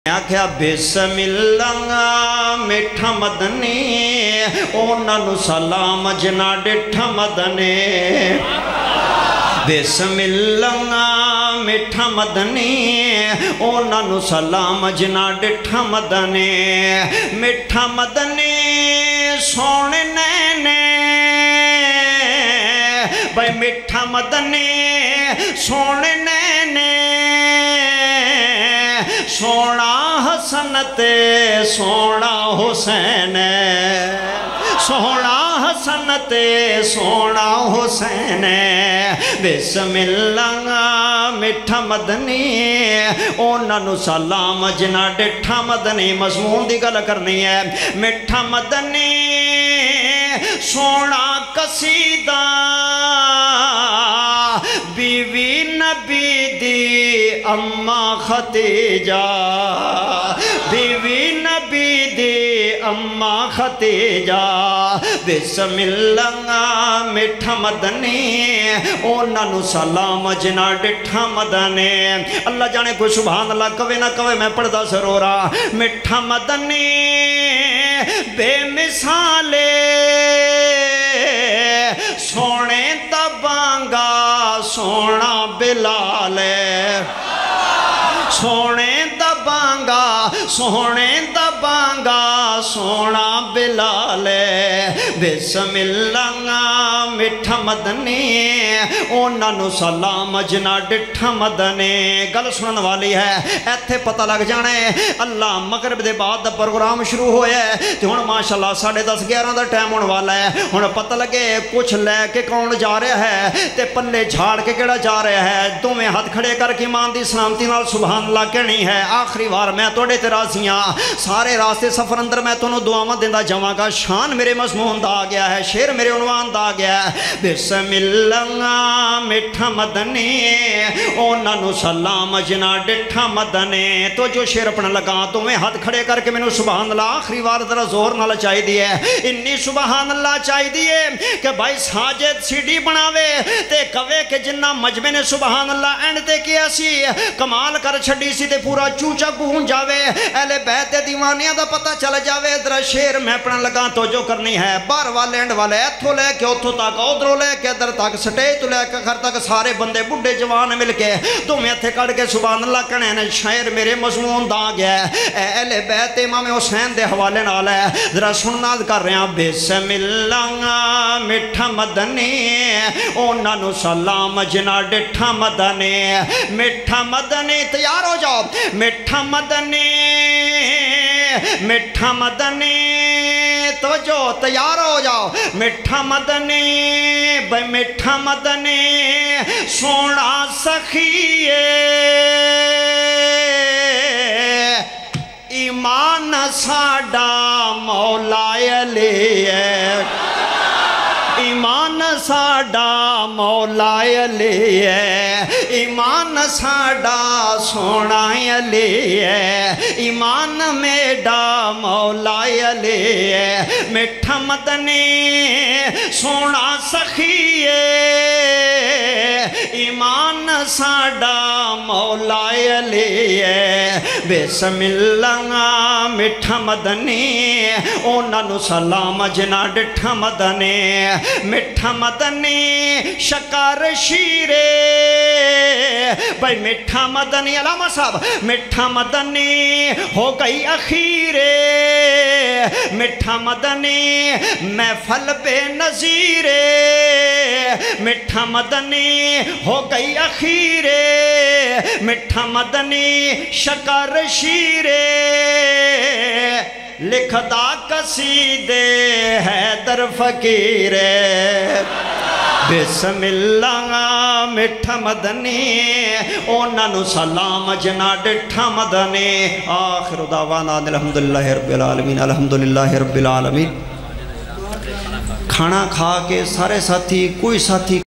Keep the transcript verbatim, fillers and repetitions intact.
आख्या बिस्मिल्लाह मिठा मदनी ओनानू सलाम जना डिठा मदने। बिस्मिल्लाह मिठा मदनी ओनानू सलाम जना डिठा मदने। मिठा मदनी सोने नैने भाई मिठा मदनी सोने नैने सोना हसन ते सोना हुसैन सोना हसन ते सोना हुसैन। बिस्मिल्लाह मिठा मदनी ओनानू सलाम जिना डिठा मदनी। मज़मून दी गल करनी है। मिठा मदनी सोना कसीदा बीवी नबी दी अम्मा खतीजा बीवी नबी दी अम्मा खतीजा। बिस्मिल्लाह मिठा मदनी ओनानू सलाम जिना डिठा मदने। अल्लाह जाने कोई सुभान अल्लाह कवे ना कवे मैं पढ़दा सरोरा। मिठा मदनी बेमिसाले सोने तबांगा सोना बिलाल सोने दबांगा सोने दबांगा सोना बिलाल। बिस्मिल्लाह मिठा मदनी ओनानू सलाम जना डिठा मदने। गल सुनन वाली है इत्थे पता लग जाने अल्लाह मगरिब दे बाद दा प्रोग्राम शुरू होया ते हुण माशाअल्लाह साढ़े दस ग्यारह दा टाइम होने वाला है। हुण पता लगे कुछ लैके कौन जा रहा है ते पल्ले झाड़ के केड़ा जा रहा है। दोवें हाथ खड़े करके ईमान दी सलामती नाल सुभान अल्लाह कहनी है। आखिरी बार मैं तोड़े ते राज़ी हां। सारे रास्ते सफर अंदर मैं तुहानू दुआवां देंदा जावांगा। शान मेरे मज़मून दा आ गया है, शेर मेरे उन्वान दा आ गया है। बिस्मिल्लाह मिठा मदनी ओनानू सलाम जना डिठा मदने। तो जो शेर अपना लगा दोवें हाथ खड़े करके मैनू सुभान अल्लाह आखिरी बार जरा जोर नाल चाहिदी है। इन्नी सुभान अल्लाह चाहिदी है कि भाई साजिद सीडी बनावे ते कवे कि जिन्ना मजमे ने सुभान अल्लाह एंड ते किया सी कमाल कर छड़ी सी ते पूरा चूचा गूंज जावे। एले बैत दीवानिया दा पता चल जावे। जरा शेर मैं अपना लगा तो जो करनी है बाहर वाले एंड वाले इथों लैके उथों तक उधरों लैके इधर तक स्टेज तो लैके घर तक सारे बंदे बुढ़े जवान मिल के दोवें हथे कड़ के सुभान अल्लाह कहने ने। शायर मेरे मज़मून दा गया एले बैत इमाम हुसैन दे हवाले नाल है। जरा सुनना कर रहा। बिस्मिल्लाह मिठा मदनी ओनानू सलाम जना डिठा मदने। मिठा मदनी तैयार हो जाओ। मिठा मदनी मिठा मदनी तो जो तैयार हो जाओ। मिठा मदनी भाई मिठा मदनी सोना सखिए ईमान साडा मौला अली है ईमान साडा मौला अली है ईमान साडा सोना अली है ईमान मेरा मौला अली है। मिठा मदनी सोना सखिए ईमान साडा मौला अली है। बिस्मिल्लाह मिठा मदनी ओनानू सलाम जना डिठा मदने। मिठा मदनी शकार शीरे भाई मिठा मदनी अलामा साहब मिठा मदनी हो गई अखीरे। मिठा मदनी महफल बेनज़ीरे मिठा मदनी हो गई अखीरे। मिठा मदनी शकर शीरे लिखदा कसीदे हैदर फकीरे। बिस्मिल्लाह मिठा मदनी ओनानू सलाम जना डिठा मदने। आखिर दावाना अल्हम्दुलिल्लाहि रब्बिल आलमीन अल्हम्दुलिल्लाहि रब्बिल आलमीन। खाना खा के सारे साथी कोई साथी